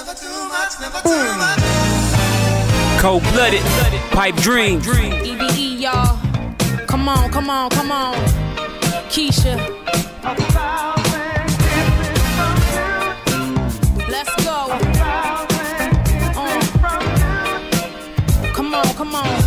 Cold-blooded, pipe dream. EBE, y'all. Come on, come on, come on. Keisha. Let's go. Come on, come on.